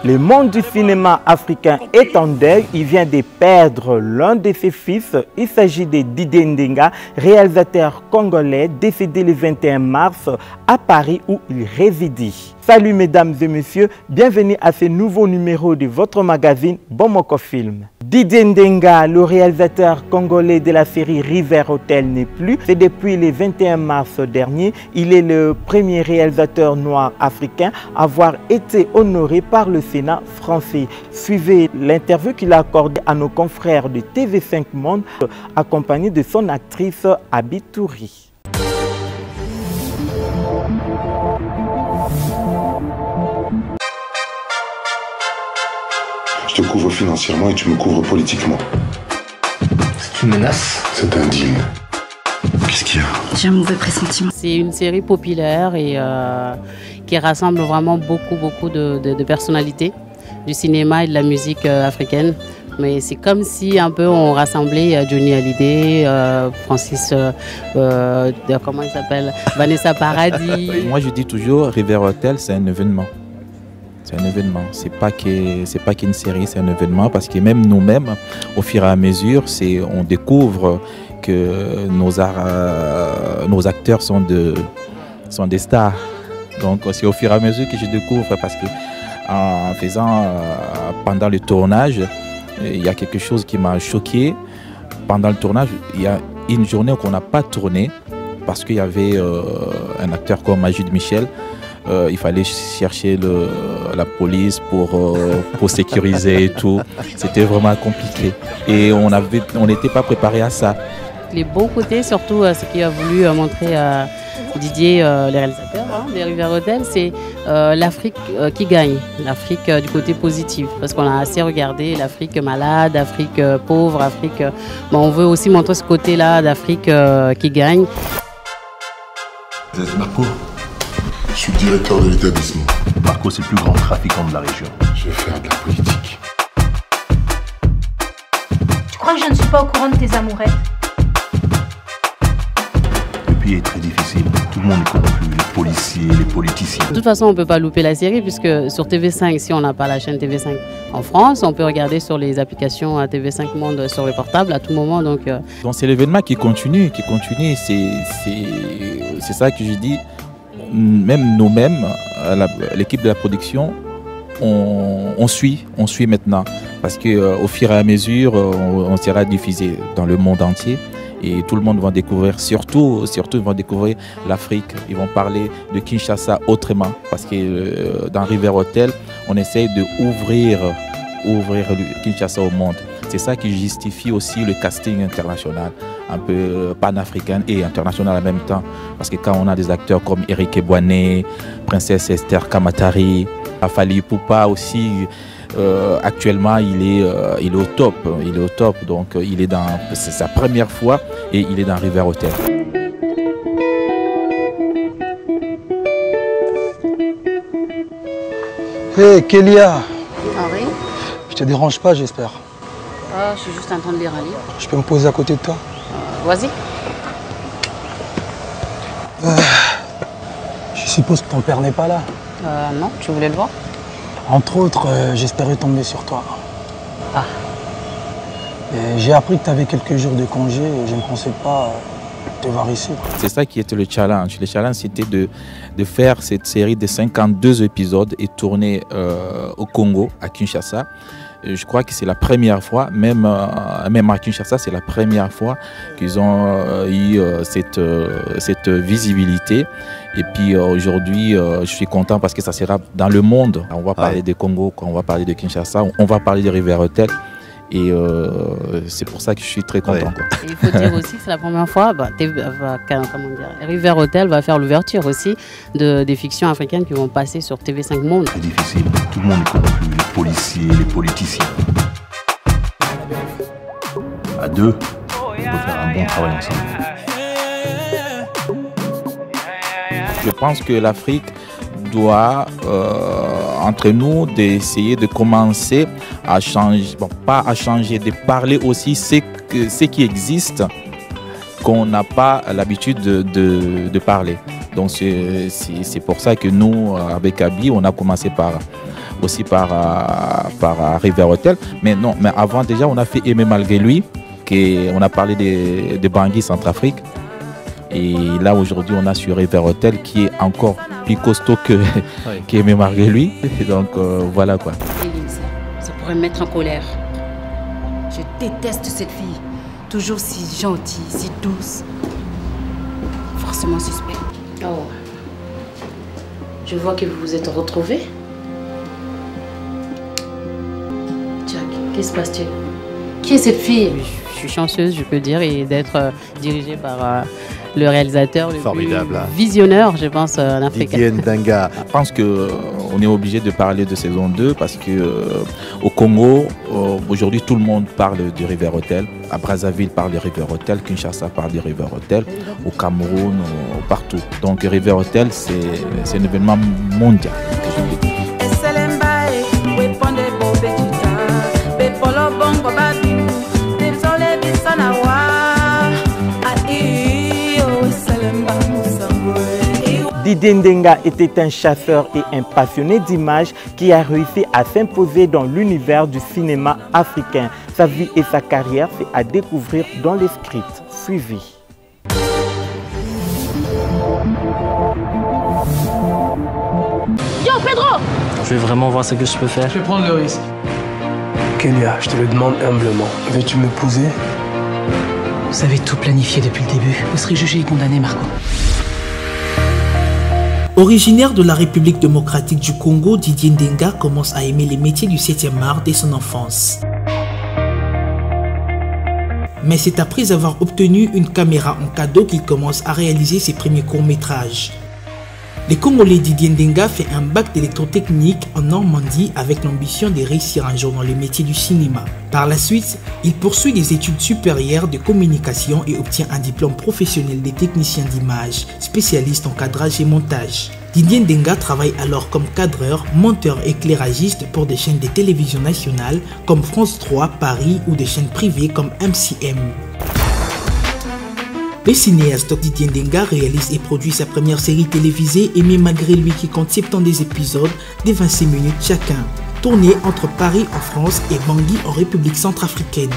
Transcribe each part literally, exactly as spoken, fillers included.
Le monde du cinéma africain est en deuil. Il vient de perdre l'un de ses fils. Il s'agit de Didier Ndenga, réalisateur congolais décédé le vingt et un mars à Paris où il résidait. Salut mesdames et messieurs, bienvenue à ce nouveau numéro de votre magazine Bomoko Film. Didier Ndenga, le réalisateur congolais de la série River Hotel n'est plus. C'est depuis le vingt et un mars dernier. Il est le premier réalisateur noir africain à avoir été honoré par le Sénat français. Suivez l'interview qu'il a accordée à nos confrères de T V cinq Monde, accompagné de son actrice Abi Touri. Je te couvre financièrement et tu me couvres politiquement. C'est une menace. C'est un deal. Qu'est-ce qu'il y a? J'ai un mauvais pressentiment. C'est une série populaire et euh, qui rassemble vraiment beaucoup, beaucoup de, de, de personnalités du cinéma et de la musique euh, africaine. Mais c'est comme si un peu on rassemblait Johnny Hallyday, euh, Francis, euh, euh, comment il s'appelle, Vanessa Paradis. Moi je dis toujours, River Hotel c'est un événement. C'est un événement, c'est pas que c'est pas qu'une série, c'est un événement parce que même nous-mêmes, au fur et à mesure, c'est on découvre que nos, euh, nos acteurs sont, de, sont des stars. Donc c'est au fur et à mesure que je découvre parce que en faisant euh, pendant le tournage, il y a quelque chose qui m'a choqué. Pendant le tournage, il y a une journée qu'on n'a pas tourné parce qu'il y avait euh, un acteur comme Majid Michel. Euh, il fallait chercher le, la police pour, euh, pour sécuriser et tout. C'était vraiment compliqué. Et on avait, on n'était pas préparé à ça. Les bons côtés, surtout euh, ce qu'il a voulu euh, montrer euh, Didier, euh, le réalisateur hein, des River Hotel, c'est euh, l'Afrique euh, qui gagne. L'Afrique euh, du côté positif. Parce qu'on a assez regardé l'Afrique malade, l'Afrique euh, pauvre, l'Afrique... Euh, bon, on veut aussi montrer ce côté-là d'Afrique euh, qui gagne. Vous êtes Marco? Je suis directeur de l'établissement. Marco, c'est le plus grand trafiquant de la région. Je vais faire de la politique. Tu crois que je ne suis pas au courant de tes amourettes? Le pays est très difficile. Tout le monde est corrompu. Les policiers, les politiciens. De toute façon, on ne peut pas louper la série puisque sur T V cinq, si on n'a pas la chaîne T V cinq en France, on peut regarder sur les applications à T V cinq Monde sur le portable à tout moment. Donc, euh... donc c'est l'événement qui continue, qui continue. C'est ça que je dis. Même nous-mêmes, l'équipe de la production, on, on suit, on suit maintenant. Parce qu'au euh, fur et à mesure, on, on sera diffusé dans le monde entier. Et tout le monde va découvrir, surtout, surtout ils vont découvrir l'Afrique. Ils vont parler de Kinshasa autrement. Parce que euh, dans River Hotel, on essaye d'ouvrir ouvrir Kinshasa au monde. C'est ça qui justifie aussi le casting international, un peu panafricain et international en même temps. Parce que quand on a des acteurs comme Eric Ebouane, Princesse Esther Kamatari, Afali Ipupa aussi, euh, actuellement il est, euh, il est au top. Il est au top, donc il est dans, c'est sa première fois et il est dans River Hotel. Hé, hey, Kélia. Henri, je te dérange pas, j'espère. oh, je suis juste en train de lire un livre. Je peux me poser à côté de toi? euh, Vas-y. Euh, je suppose que ton père n'est pas là. Euh, non, tu voulais le voir? Entre autres, euh, j'espérais tomber sur toi. Ah. J'ai appris que tu avais quelques jours de congé et je ne pensais pas te voir ici. C'est ça qui était le challenge. Le challenge, c'était de, de faire cette série de cinquante-deux épisodes et tourner euh, au Congo, à Kinshasa. Et je crois que c'est la première fois, même, euh, même à Kinshasa, c'est la première fois qu'ils ont euh, eu euh, cette, euh, cette visibilité. Et puis euh, aujourd'hui, euh, je suis content parce que ça sera dans le monde. On va parler ouais. de Congo, on va parler de Kinshasa, on va parler de River Hotel. Et euh, c'est pour ça que je suis très content. Ouais. Quoi. Il faut dire aussi que c'est la première fois, bah, va, comment dire, River Hotel va faire l'ouverture aussi de, des fictions africaines qui vont passer sur T V cinq Monde. C'est difficile, tout le monde est corrompu, les policiers, les politiciens. À deux, on peut faire un bon travail ensemble. Je pense que l'Afrique doit, euh, entre nous, d'essayer de commencer à changer, bon, pas à changer, de parler aussi ce, que, ce qui existe qu'on n'a pas l'habitude de, de, de parler. Donc c'est pour ça que nous, avec Abi, on a commencé par, aussi par, euh, par euh, River Hotel. Mais non, mais avant déjà, on a fait Aimer malgré lui, qui, on a parlé de, de Bangui Centrafrique. Et là, aujourd'hui, on a sur River Hotel qui est encore plus costaud que oui. qu'Aimer malgré lui. Donc euh, voilà quoi. Ça pourrait me mettre en colère. Je déteste cette fille. Toujours si gentille, si douce. Forcément suspect. Oh. Je vois que vous vous êtes retrouvés. Jack, qu'est-ce qui se passe-t-il? Qui est cette fille? Je suis chanceuse, je peux dire, et d'être euh, dirigée par euh, le réalisateur le Formidable, plus hein. visionnaire, je pense, euh, en Afrique. Didier Ndinga. Je pense qu'on euh, est obligé de parler de saison deux parce que euh, au Congo, euh, aujourd'hui, tout le monde parle du River Hotel. À Brazzaville, parle du River Hotel. Kinshasa parle du River Hotel. Au Cameroun, euh, partout. Donc, River Hotel, c'est un événement mondial. Didier Ndinga était un chasseur et un passionné d'images qui a réussi à s'imposer dans l'univers du cinéma africain. Sa vie et sa carrière, c'est à découvrir dans les scripts suivis. Yo Pedro! Je vais vraiment voir ce que je peux faire. Je vais prendre le risque. Kélia, je te le demande humblement. Veux-tu m'épouser? Vous avez tout planifié depuis le début. Vous serez jugé et condamné, Marco. Originaire de la République démocratique du Congo, Didier Ndinga commence à aimer les métiers du septième art dès son enfance. Mais c'est après avoir obtenu une caméra en cadeau qu'il commence à réaliser ses premiers courts-métrages. Le Congolais Didier Ndinga fait un bac d'électrotechnique en Normandie avec l'ambition de réussir un jour dans le métier du cinéma. Par la suite, il poursuit des études supérieures de communication et obtient un diplôme professionnel de technicien d'image, spécialiste en cadrage et montage. Didier Ndinga travaille alors comme cadreur, monteur et éclairagiste pour des chaînes de télévision nationales comme France trois, Paris ou des chaînes privées comme M C M. Le cinéaste Didier Ndinga réalise et produit sa première série télévisée Aimer malgré lui qui compte soixante-dix épisodes de vingt-six minutes chacun, tournée entre Paris en France et Bangui en République centrafricaine.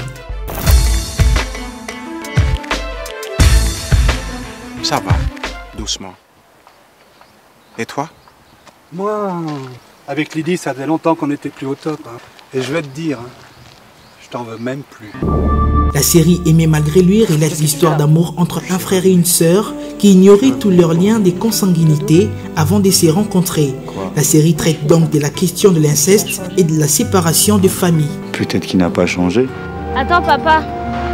Ça va, doucement. Et toi? Moi, avec Lydie, ça faisait longtemps qu'on n'était plus au top. Hein. Et je vais te dire, hein, je t'en veux même plus. La série Aimer malgré lui relate l'histoire d'amour entre un frère et une sœur qui ignoraient tous leurs liens de consanguinité avant de se rencontrer. La série traite donc de la question de l'inceste et de la séparation de famille. Peut-être qu'il n'a pas changé. Attends papa.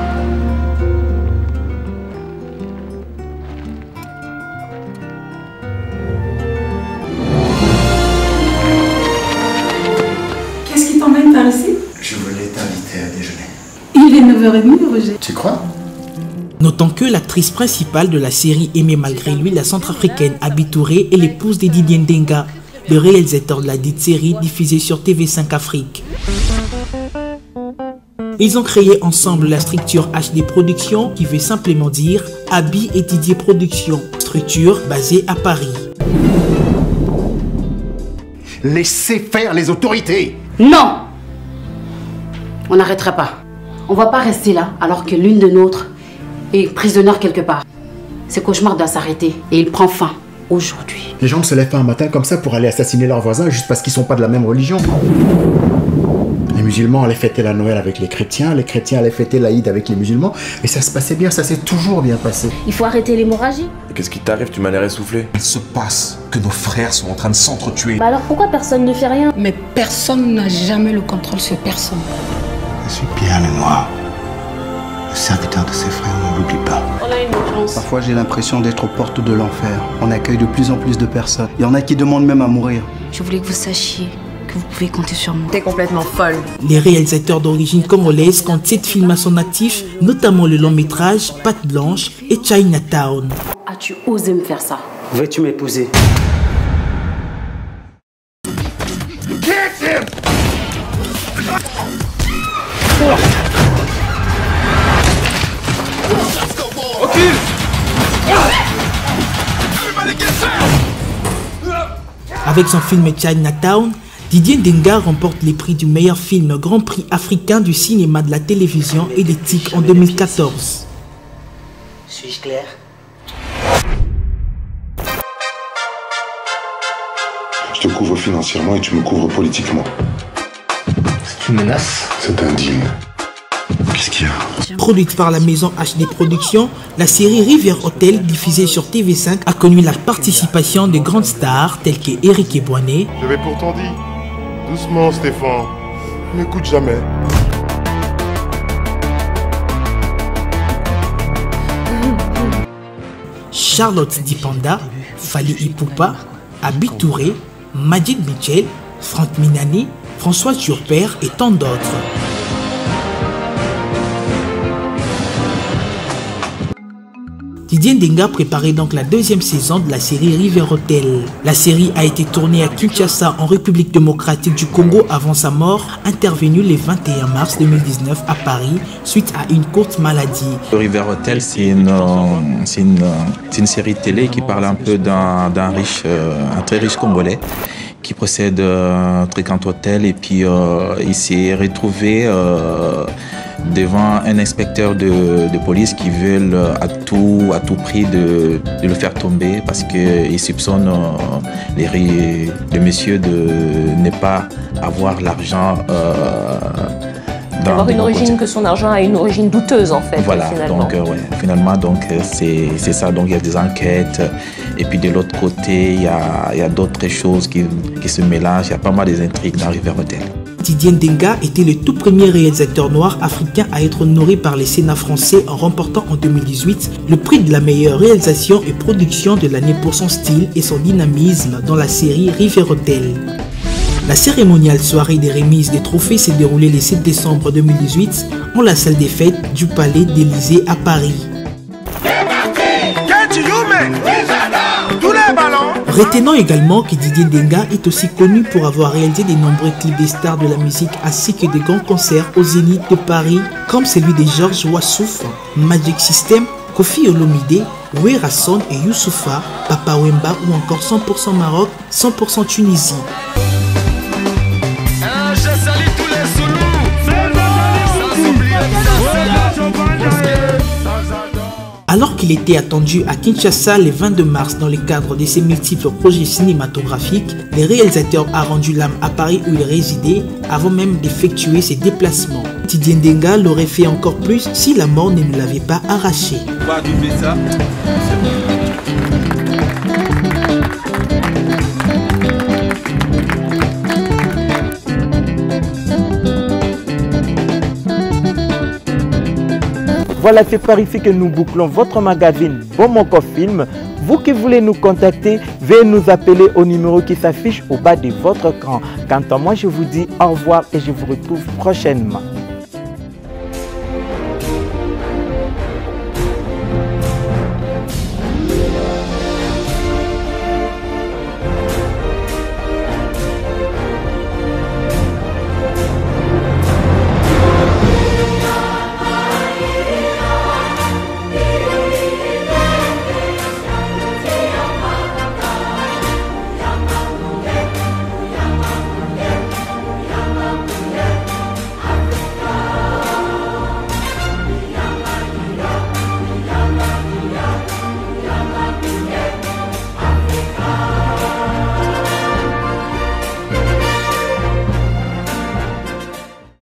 Qu'est-ce qui t'emmène par ici? Je voulais t'inviter à déjeuner. Il est neuf heures trente, Roger. Tu crois? Notons que l'actrice principale de la série Aimer malgré lui, la centrafricaine Abi Touré, est l'épouse de Didier Ndinga, le réalisateur de la dite série diffusée sur T V cinq Afrique. Ils ont créé ensemble la structure H D Productions qui veut simplement dire Abi et Didier Productions, structure basée à Paris. Laissez faire les autorités! Non! On n'arrêtera pas. On va pas rester là alors que l'une de nôtres est prisonnière quelque part. Ce cauchemar doit s'arrêter et il prend fin aujourd'hui. Les gens ne se lèvent pas un matin comme ça pour aller assassiner leurs voisins juste parce qu'ils sont pas de la même religion. Les musulmans allaient fêter la Noël avec les chrétiens, les chrétiens allaient fêter l'Aïd avec les musulmans, et ça se passait bien, ça s'est toujours bien passé. Il faut arrêter l'hémorragie. Qu'est-ce qui t'arrive? Tu m'as l'air essoufflé. Il se passe que nos frères sont en train de s'entretuer. Bah alors pourquoi personne ne fait rien? Mais personne n'a jamais le contrôle sur personne. Je suis Pierre Lenoir, le serviteur de ses frères, on ne l'oublie pas. On a une chance. Parfois j'ai l'impression d'être aux portes de l'enfer. On accueille de plus en plus de personnes. Il y en a qui demandent même à mourir. Je voulais que vous sachiez que vous pouvez compter sur moi. T'es complètement folle. Les réalisateurs d'origine congolaise comptent sept films à son actif, notamment le long métrage Patte Blanche et Chinatown. As-tu osé me faire ça? Veux-tu m'épouser? Avec son film Chinatown, Didier Ndenga remporte les prix du meilleur film Grand Prix africain du cinéma, de la télévision et des T I C en deux mille quatorze. Suis-je clair? Je te couvre financièrement et tu me couvres politiquement. C'est une menace? C'est indigne. Qu'est-ce qu'il y a? Produite par la maison H D Productions, la série Rivière Hotel, diffusée sur T V cinq, a connu la participation de grandes stars telles que Eric Ebouané. J'avais pourtant dit, doucement Stéphane, n'écoute jamais. Charlotte Dipanda, Fali Ipupa, Abi Touré, Majid Mitchell, Franck Minani, François Turpère et tant d'autres. Didier Ndenga préparait donc la deuxième saison de la série Rivière Hotel. La série a été tournée à Kinshasa en République démocratique du Congo avant sa mort, intervenue le vingt et un mars deux mille dix-neuf à Paris suite à une courte maladie. Rivière Hotel, c'est une, c'est une, c'est une série télé qui parle un peu d'un, d'un riche, un très riche Congolais qui possède un très grand hôtel et puis euh, il s'est retrouvé euh, devant un inspecteur de, de police qui veut à tout, à tout prix de, de le faire tomber parce qu'il soupçonne euh, les, le monsieur de ne pas avoir l'argent euh, d'avoir une origine, que son argent a une origine douteuse en fait. Voilà, finalement. donc euh, ouais, finalement donc c'est, c'est ça, donc il y a des enquêtes et puis de l'autre côté il y a, il y a d'autres choses qui, qui se mélangent, il y a pas mal des intrigues dans Rivière Hotel. Didier Ndenga était le tout premier réalisateur noir africain à être honoré par les Sénats français en remportant en deux mille dix-huit le prix de la meilleure réalisation et production de l'année pour son style et son dynamisme dans la série Rivière Hotel. La cérémoniale soirée des remises des trophées s'est déroulée le sept décembre deux mille dix-huit en la salle des fêtes du Palais d'Élysée à Paris. Retenons également que Didier Ndenga est aussi connu pour avoir réalisé de nombreux clips des stars de la musique ainsi que de grands concerts au Zénith de Paris comme celui de Georges Wassouf, Magic System, Kofi Olomide, Werrason et Youssoufa, Papa Wemba ou encore cent pour cent Maroc, cent pour cent Tunisie. Alors qu'il était attendu à Kinshasa le vingt-deux mars dans le cadre de ses multiples projets cinématographiques, le réalisateur a rendu l'âme à Paris où il résidait avant même d'effectuer ses déplacements. Didier Ndenga l'aurait fait encore plus si la mort ne nous l'avait pas arraché. Voilà, c'est par ici que nous bouclons votre magazine Bomoko Film. Vous qui voulez nous contacter, veuillez nous appeler au numéro qui s'affiche au bas de votre écran. Quant à moi, je vous dis au revoir et je vous retrouve prochainement.